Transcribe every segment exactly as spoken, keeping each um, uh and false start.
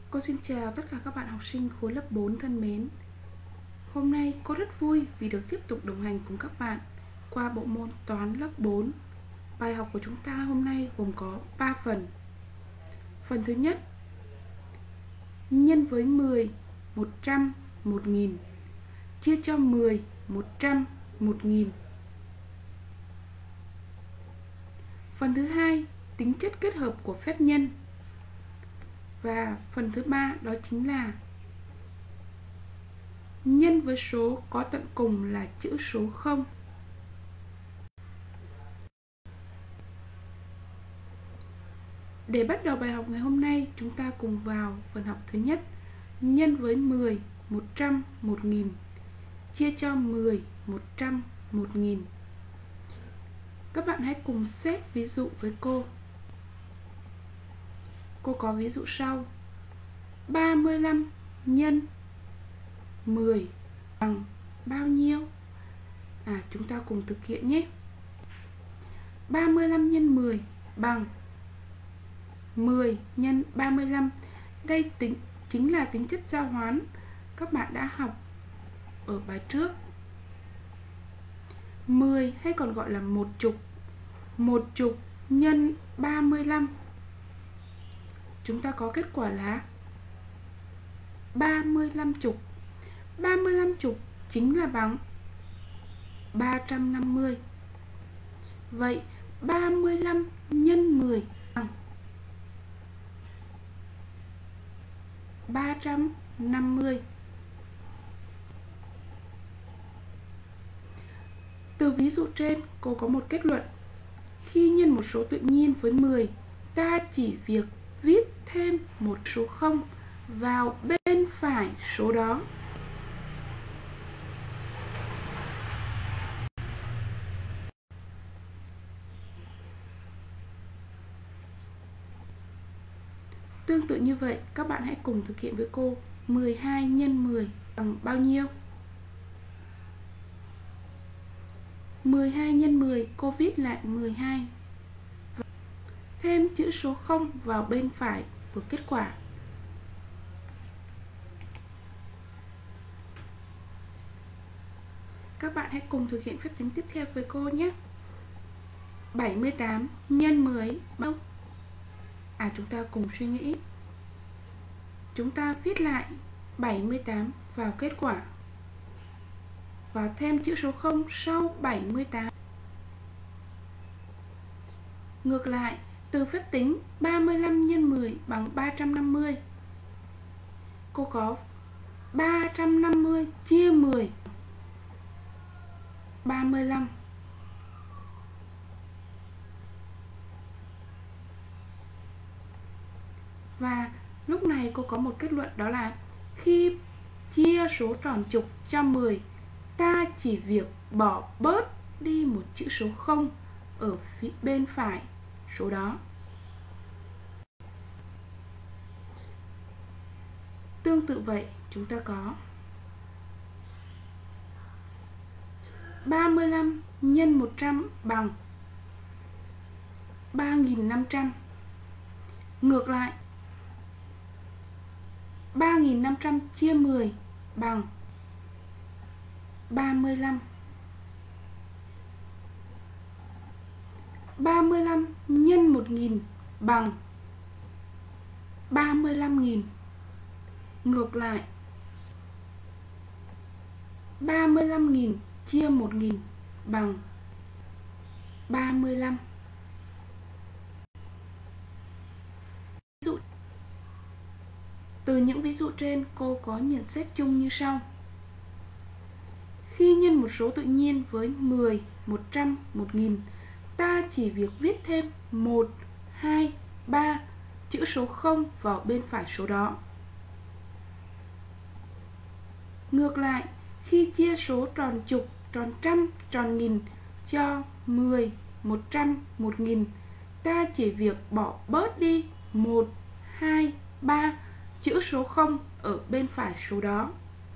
Cô xin chào tất cả các bạn học sinh khối lớp bốn thân mến. Hôm nay cô rất vui vì được tiếp tục đồng hành cùng các bạn qua bộ môn toán lớp bốn. Bài học của chúng ta hôm nay gồm có ba phần. Phần thứ nhất, nhân với mười, một trăm, một nghìn, chia cho mười, một trăm, một nghìn. Phần thứ hai, tính chất kết hợp của phép nhân. Và phần thứ ba đó chính là nhân với số có tận cùng là chữ số không. Để bắt đầu bài học ngày hôm nay, chúng ta cùng vào phần học thứ nhất, nhân với mười, một trăm, một nghìn, chia cho mười, một trăm, một nghìn. Các bạn hãy cùng xếp ví dụ với cô. Cô có ví dụ sau: ba mươi lăm nhân mười bằng bao nhiêu? À, chúng ta cùng thực hiện nhé. ba mươi lăm nhân mười bằng mười nhân ba mươi lăm. Đây tính chính là tính chất giao hoán các bạn đã học ở bài trước. mười hay còn gọi là một chục. Một chục nhân ba mươi lăm. Chúng ta có kết quả là ba mươi lăm chục. ba mươi lăm chục chính là bằng ba trăm năm mươi. Vậy ba mươi lăm nhân mười bằng ba trăm năm mươi. Từ ví dụ trên, cô có một kết luận. Khi nhân một số tự nhiên với mười, ta chỉ việc viết thêm một số không vào bên phải số đó. Tương tự như vậy, các bạn hãy cùng thực hiện với cô. mười hai nhân mười bằng bao nhiêu? mười hai nhân mười, cô viết lại mười hai. Thêm chữ số không vào bên phải của kết quả. Các bạn hãy cùng thực hiện phép tính tiếp theo với cô nhé. bảy mươi tám nhân mười bao? À, chúng ta cùng suy nghĩ. Chúng ta viết lại bảy mươi tám vào kết quả và thêm chữ số không sau bảy mươi tám. Ngược lại, từ phép tính ba mươi lăm nhân mười bằng ba trăm năm mươi. Cô có ba trăm năm mươi chia mười, ba mươi lăm. Và lúc này cô có một kết luận, đó là khi chia số tròn trục cho mười, ta chỉ việc bỏ bớt đi một chữ số không ở phía bên phải số đó. Tương tự vậy, chúng ta có ba mươi lăm nhân một trăm bằng ba nghìn năm trăm. Ngược lại, ba nghìn năm trăm chia mười bằng ba mươi lăm. ba mươi lăm nhân một nghìn bằng ba mươi lăm nghìn. Ngược lại, ba mươi lăm nghìn chia một nghìn bằng ba mươi lăm. Ví dụ, từ những ví dụ trên, cô có nhận xét chung như sau. Khi nhân một số tự nhiên với mười, một trăm, một nghìn, ta chỉ việc viết thêm một, hai, ba chữ số không vào bên phải số đó. Ngược lại, khi chia số tròn chục, tròn trăm, tròn nghìn cho mười, một trăm, một nghìn, ta chỉ việc bỏ bớt đi một, hai, ba chữ số không ở bên phải số đó.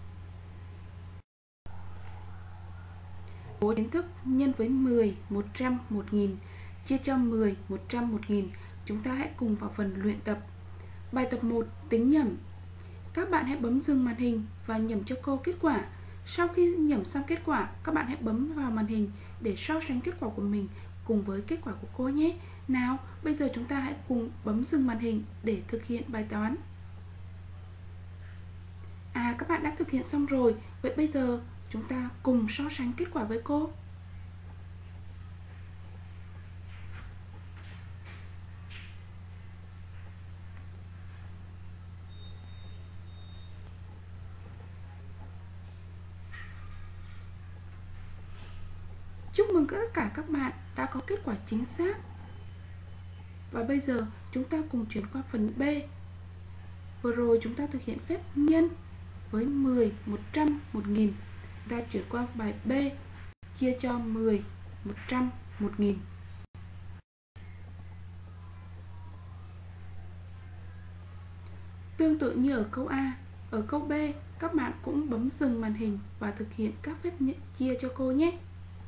Bố kiến thức nhân với mười, một trăm, một nghìn, chia cho mười, một trăm, một nghìn. Chúng ta hãy cùng vào phần luyện tập. Bài tập một, tính nhẩm. Các bạn hãy bấm dừng màn hình và nhẩm cho cô kết quả. Sau khi nhẩm xong kết quả, các bạn hãy bấm vào màn hình để so sánh kết quả của mình cùng với kết quả của cô nhé. Nào, bây giờ chúng ta hãy cùng bấm dừng màn hình để thực hiện bài toán. À, các bạn đã thực hiện xong rồi. Vậy bây giờ chúng ta cùng so sánh kết quả với cô. Chúc mừng tất cả các bạn đã có kết quả chính xác. Và bây giờ chúng ta cùng chuyển qua phần B. Vừa rồi chúng ta thực hiện phép nhân với mười, một trăm, một nghìn. Ta chuyển qua bài B, chia cho mười, một trăm, một nghìn. Tương tự như ở câu A, ở câu B, các bạn cũng bấm dừng màn hình và thực hiện các phép chia cho cô nhé.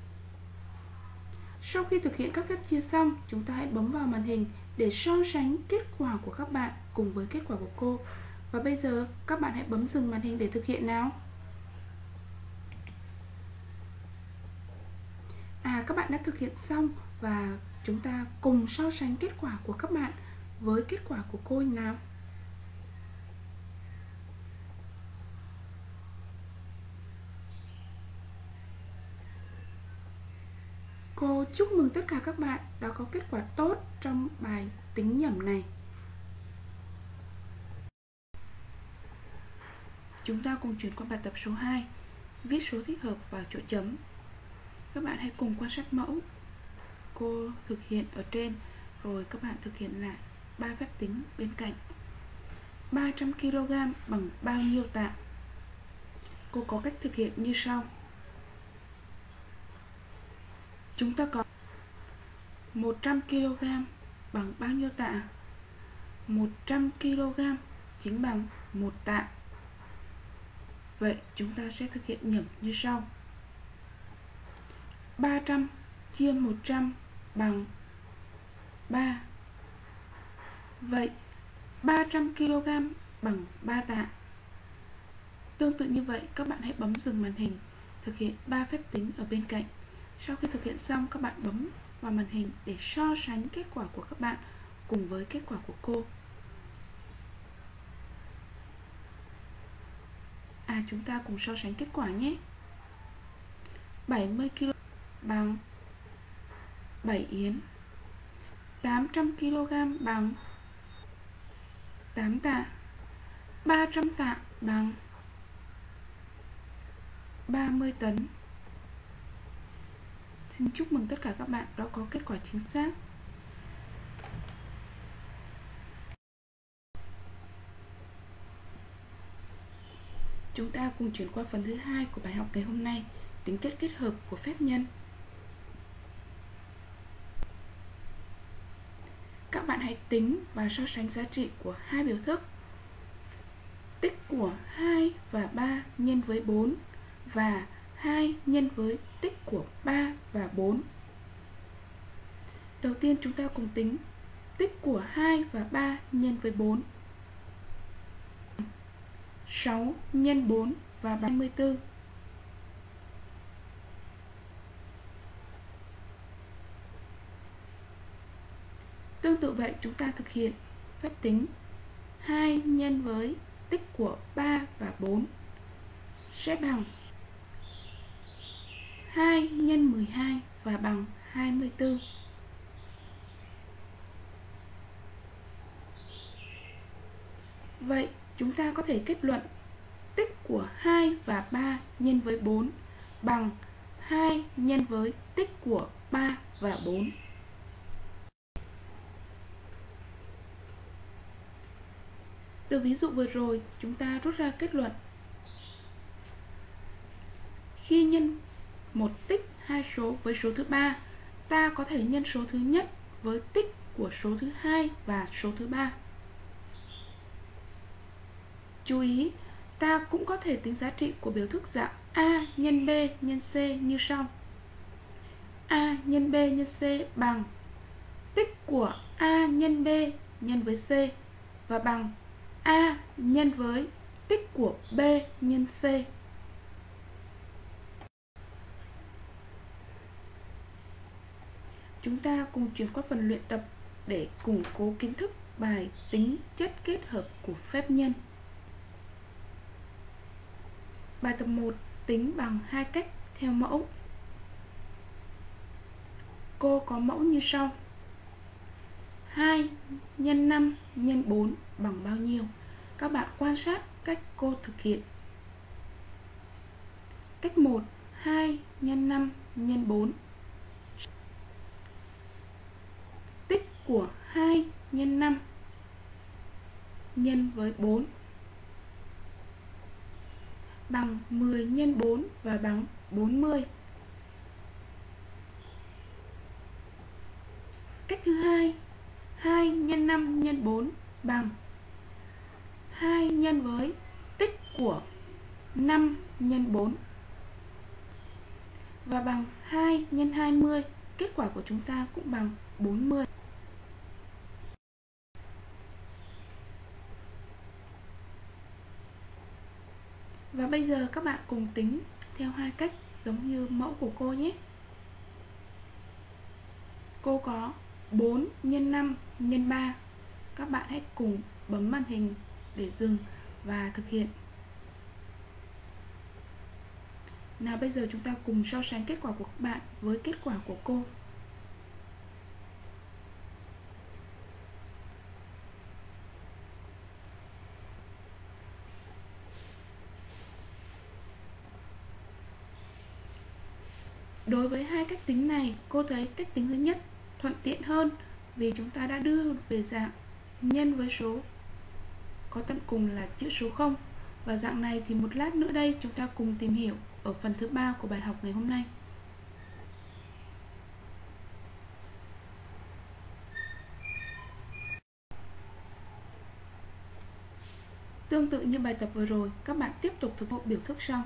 Sau khi thực hiện các phép chia xong, chúng ta hãy bấm vào màn hình để so sánh kết quả của các bạn cùng với kết quả của cô. Và bây giờ các bạn hãy bấm dừng màn hình để thực hiện nào. À, các bạn đã thực hiện xong và chúng ta cùng so sánh kết quả của các bạn với kết quả của cô nào. Cô chúc mừng tất cả các bạn đã có kết quả tốt trong bài tính nhẩm này. Chúng ta cùng chuyển qua bài tập số hai, viết số thích hợp vào chỗ chấm. Các bạn hãy cùng quan sát mẫu. Cô thực hiện ở trên, rồi các bạn thực hiện lại ba phép tính bên cạnh. ba trăm ki lô gam bằng bao nhiêu tạ? Cô có cách thực hiện như sau. Chúng ta có một trăm ki lô gam bằng bao nhiêu tạ? một trăm ki lô gam chính bằng một tạ. Vậy chúng ta sẽ thực hiện nhẩm như sau. ba trăm chia một trăm bằng ba. Vậy ba trăm ki lô gam bằng ba tạ. Tương tự như vậy, các bạn hãy bấm dừng màn hình, thực hiện ba phép tính ở bên cạnh. Sau khi thực hiện xong, các bạn bấm vào màn hình để so sánh kết quả của các bạn cùng với kết quả của cô. À, chúng ta cùng so sánh kết quả nhé. bảy mươi ki lô gam bằng bảy yến. tám trăm ki lô gam bằng tám tạ. ba trăm tạ bằng ba mươi tấn. Xin chúc mừng tất cả các bạn đã có kết quả chính xác. Chúng ta cùng chuyển qua phần thứ hai của bài học ngày hôm nay, tính chất kết hợp của phép nhân. Các bạn hãy tính và so sánh giá trị của hai biểu thức. Tích của hai và ba nhân với bốn và hai nhân với tích của ba và bốn. Đầu tiên chúng ta cùng tính tích của hai và ba nhân với bốn. sáu nhân bốn và ba mươi tư. Tương tự vậy, chúng ta thực hiện phép tính hai nhân với tích của ba và bốn sẽ bằng hai nhân mười hai và bằng hai mươi tư. Vậy chúng ta có thể kết luận tích của hai và ba nhân với bốn bằng hai nhân với tích của ba và bốn. Từ ví dụ vừa rồi, chúng ta rút ra kết luận. Khi nhân một tích hai số với số thứ ba, ta có thể nhân số thứ nhất với tích của số thứ hai và số thứ ba. Chú ý, ta cũng có thể tính giá trị của biểu thức dạng A nhân B nhân C như sau. A nhân B nhân C bằng tích của A nhân B nhân với C và bằng A nhân với tích của B nhân C. Chúng ta cùng chuyển qua phần luyện tập để củng cố kiến thức bài tính chất kết hợp của phép nhân. Bài tập một tính bằng hai cách theo mẫu. Cô có mẫu như sau: hai nhân năm nhân bốn bằng bao nhiêu? Các bạn quan sát cách cô thực hiện. Cách một, hai nhân năm nhân bốn. Tích của hai nhân năm nhân với bốn bằng mười nhân bốn và bằng bốn mươi. Cách thứ hai, hai nhân năm nhân bốn bằng hai nhân với tích của năm nhân bốn và bằng hai nhân hai mươi. Kết quả của chúng ta cũng bằng bốn mươi. Và bây giờ các bạn cùng tính theo hai cách giống như mẫu của cô nhé. Cô có bốn nhân năm nhân ba. Các bạn hãy cùng bấm màn hình để dừng và thực hiện. Nào bây giờ chúng ta cùng so sánh kết quả của các bạn với kết quả của cô. Đối với hai cách tính này, cô thấy cách tính thứ nhất thuận tiện hơn vì chúng ta đã đưa về dạng nhân với số có tận cùng là chữ số không. Và dạng này thì một lát nữa đây chúng ta cùng tìm hiểu ở phần thứ ba của bài học ngày hôm nay. Tương tự như bài tập vừa rồi, các bạn tiếp tục thực hiện biểu thức sau.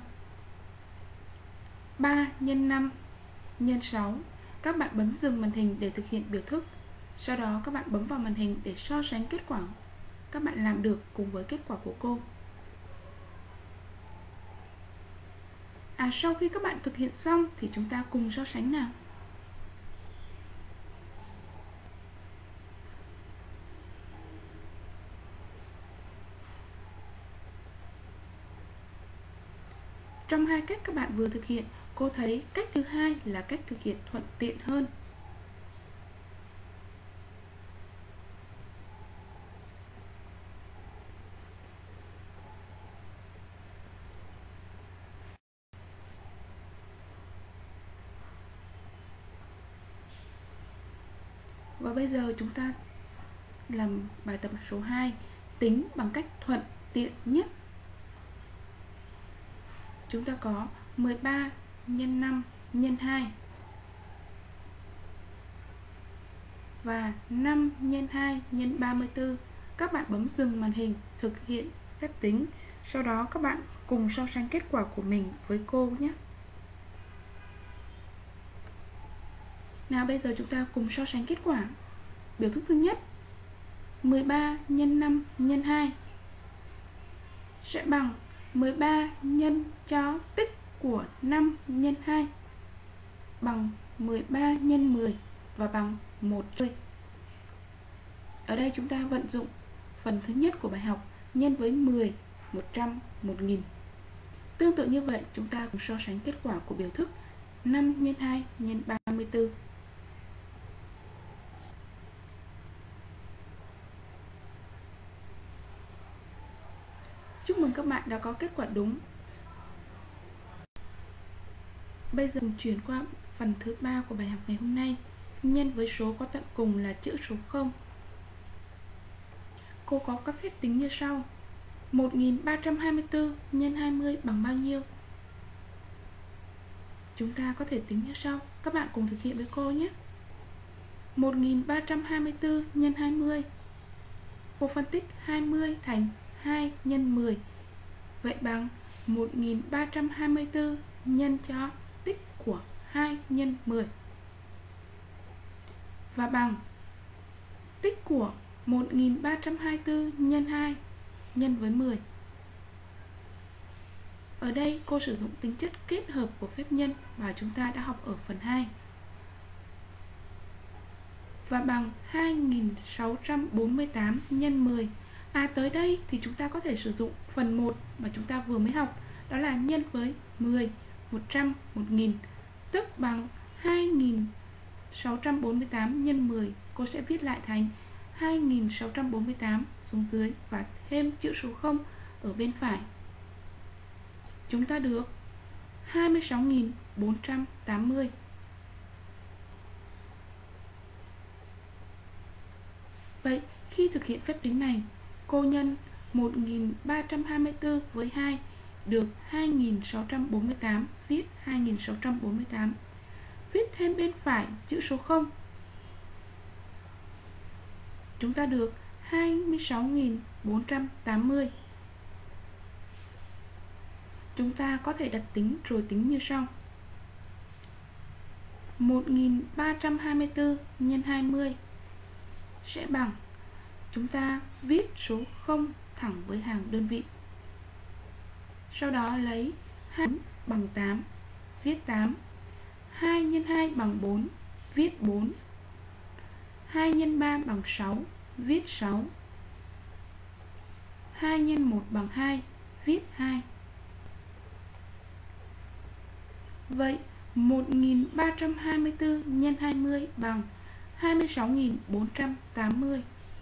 ba nhân năm nhân sáu. Các bạn bấm dừng màn hình để thực hiện biểu thức. Sau đó các bạn bấm vào màn hình để so sánh kết quả các bạn làm được cùng với kết quả của cô. À, sau khi các bạn thực hiện xong thì chúng ta cùng so sánh nào. Trong hai cách các bạn vừa thực hiện, cô thấy cách thứ hai là cách thực hiện thuận tiện hơn. Và bây giờ chúng ta làm bài tập số hai, tính bằng cách thuận tiện nhất. Chúng ta có mười ba nhân năm nhân hai và năm nhân hai nhân ba mươi tư. Các bạn bấm dừng màn hình thực hiện phép tính. Sau đó các bạn cùng so sánh kết quả của mình với cô nhé. Nào bây giờ chúng ta cùng so sánh kết quả. Biểu thức thứ nhất, mười ba nhân năm nhân hai sẽ bằng mười ba nhân cho tích của năm nhân hai bằng mười ba nhân mười và bằng một trăm. Ở đây chúng ta vận dụng phần thứ nhất của bài học, nhân với mười, một trăm, một nghìn. Tương tự như vậy, chúng ta cùng so sánh kết quả của biểu thức năm nhân hai nhân ba mươi tư. Chúc mừng các bạn đã có kết quả đúng. Bây giờ chuyển qua phần thứ ba của bài học ngày hôm nay, nhân với số có tận cùng là chữ số không. Cô có các phép tính như sau: một nghìn ba trăm hai mươi tư nhân hai mươi bằng bao nhiêu? Chúng ta có thể tính như sau. Các bạn cùng thực hiện với cô nhé. một nghìn ba trăm hai mươi tư nhân hai mươi. Cô phân tích hai mươi thành hai nhân mười. Vậy bằng một nghìn ba trăm hai mươi tư nhân cho tích của hai nhân mười và bằng tích của một nghìn ba trăm hai mươi tư nhân hai nhân với mười. Ở đây cô sử dụng tính chất kết hợp của phép nhân mà chúng ta đã học ở phần hai. Và bằng hai nghìn sáu trăm bốn mươi tám nhân mười. À tới đây thì chúng ta có thể sử dụng phần một mà chúng ta vừa mới học, đó là nhân với mười, một trăm, một nghìn, tức bằng hai nghìn sáu trăm bốn mươi tám nhân mười. Cô sẽ viết lại thành hai nghìn sáu trăm bốn mươi tám xuống dưới và thêm chữ số không ở bên phải. Chúng ta được hai mươi sáu nghìn bốn trăm tám mươi. Vậy khi thực hiện phép tính này, cô nhân một nghìn ba trăm hai mươi tư với hai được hai nghìn sáu trăm bốn mươi tám, viết hai nghìn sáu trăm bốn mươi tám. Viết thêm bên phải chữ số không. Chúng ta được hai mươi sáu nghìn bốn trăm tám mươi. Chúng ta có thể đặt tính rồi tính như sau. một nghìn ba trăm hai mươi tư nhân hai mươi sẽ bằng, chúng ta viết số không thẳng với hàng đơn vị. Sau đó lấy hai bằng tám, viết tám. hai nhân hai bằng bốn, viết bốn. hai nhân ba bằng sáu, viết sáu. hai nhân một bằng hai, viết hai. Vậy một nghìn ba trăm hai mươi tư nhân hai mươi bằng hai mươi sáu nghìn bốn trăm tám mươi.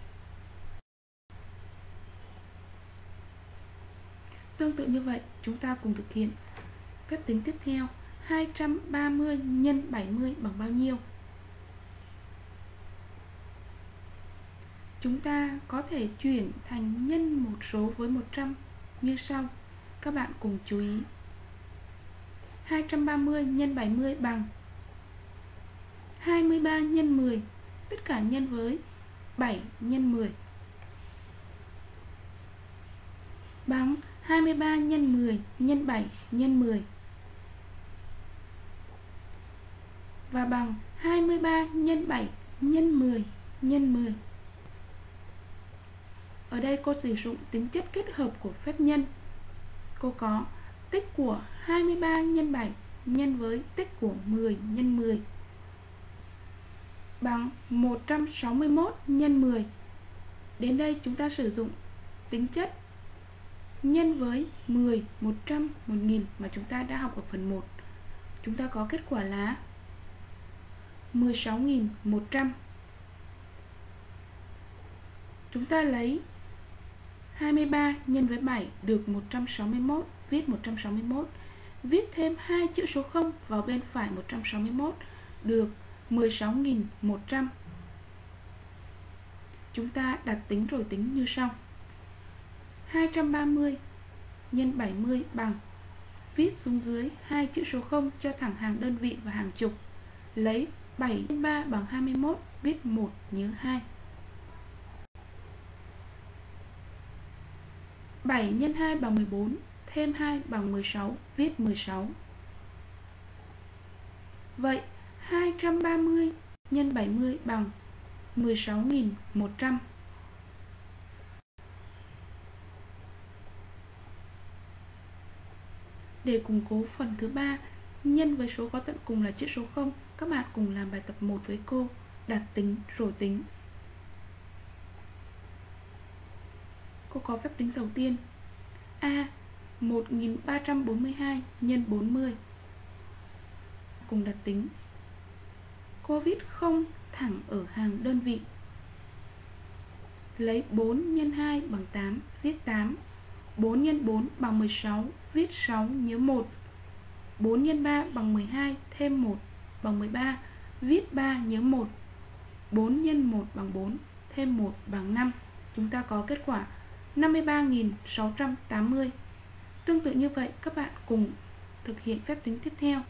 Tương tự như vậy, chúng ta cùng thực hiện phép tính tiếp theo. Hai trăm ba mươi nhân bảy mươi bằng bao nhiêu? Chúng ta có thể chuyển thành nhân một số với một trăm như sau. Các bạn cùng chú ý. hai trăm ba mươi nhân bảy mươi bằng hai mươi ba nhân mười, tất cả nhân với bảy nhân mười, bằng hai mươi ba nhân mười nhân bảy nhân mười, và bằng hai mươi ba nhân bảy nhân mười nhân mười. Ở đây cô sử dụng tính chất kết hợp của phép nhân. Cô có tích của hai mươi ba nhân bảy nhân với tích của mười nhân mười bằng một trăm sáu mươi mốt nhân mười. Đến đây chúng ta sử dụng tính chất nhân với mười, một trăm, một nghìn mà chúng ta đã học ở phần một. Chúng ta có kết quả là mười sáu nghìn một trăm. Chúng ta lấy hai mươi ba nhân với bảy được một trăm sáu mươi mốt, viết một trăm sáu mươi mốt. Viết thêm hai chữ số không vào bên phải một trăm sáu mươi mốt được mười sáu nghìn một trăm. Chúng ta đặt tính rồi tính như sau. hai trăm ba mươi nhân bảy mươi bằng, viết xuống dưới hai chữ số không cho thẳng hàng đơn vị và hàng chục. Lấy bảy nhân ba bằng hai mươi mốt, viết một nhớ hai. bảy nhân hai bằng mười bốn, thêm hai bằng mười sáu, viết mười sáu. Vậy hai trăm ba mươi nhân bảy mươi bằng mười sáu nghìn một trăm. Để củng cố phần thứ ba, nhân với số có tận cùng là chữ số không, các bạn cùng làm bài tập một với cô, đặt tính rồi tính. Cô có phép tính đầu tiên. A. một nghìn ba trăm bốn mươi hai nhân bốn mươi. Cùng đặt tính. Cô viết không thẳng ở hàng đơn vị. Lấy bốn nhân hai bằng tám, viết tám. bốn nhân bốn bằng mười sáu, viết sáu nhớ một. bốn nhân ba bằng mười hai, thêm một bằng mười ba, viết ba nhớ một. bốn nhân một bằng bốn, thêm một bằng năm. Chúng ta có kết quả năm mươi ba nghìn sáu trăm tám mươi. Tương tự như vậy, các bạn cùng thực hiện phép tính tiếp theo.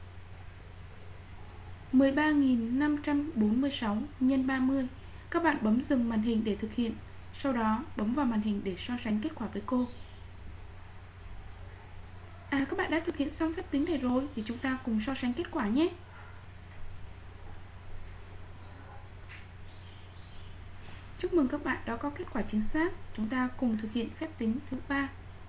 mười ba nghìn năm trăm bốn mươi sáu nhân ba mươi. Các bạn bấm dừng màn hình để thực hiện, sau đó bấm vào màn hình để so sánh kết quả với cô. À, các bạn đã thực hiện xong phép tính này rồi thì chúng ta cùng so sánh kết quả nhé. Chúc mừng các bạn đã có kết quả chính xác. Chúng ta cùng thực hiện phép tính thứ ba.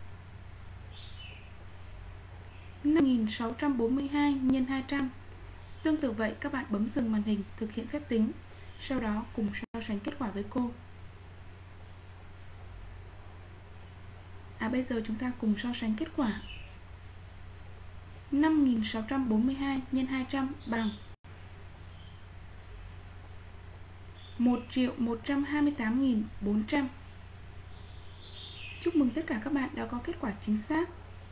năm nghìn sáu trăm bốn mươi hai nhân hai trăm. Tương tự vậy, các bạn bấm dừng màn hình thực hiện phép tính, sau đó cùng so sánh kết quả với cô. À bây giờ chúng ta cùng so sánh kết quả. năm nghìn sáu trăm bốn mươi hai nhân hai trăm bằng một triệu một trăm hai mươi tám nghìn bốn trăm. Chúc mừng tất cả các bạn đã có kết quả chính xác.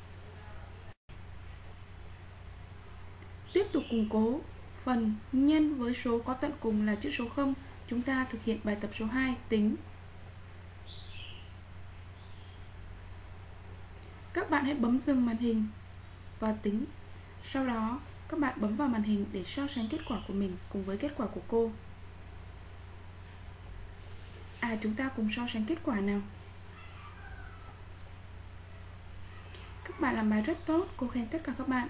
Tiếp tục củng cố phần nhân với số có tận cùng là chữ số không. Chúng ta thực hiện bài tập số hai, tính. Các bạn hãy bấm dừng màn hình và tính. Sau đó các bạn bấm vào màn hình để so sánh kết quả của mình cùng với kết quả của cô. À chúng ta cùng so sánh kết quả nào. Các bạn làm bài rất tốt, cô khen tất cả các bạn.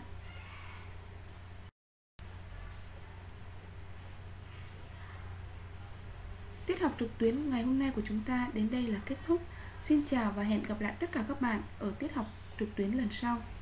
Tiết học trực tuyến ngày hôm nay của chúng ta đến đây là kết thúc. Xin chào và hẹn gặp lại tất cả các bạn ở tiết học trực tuyến lần sau.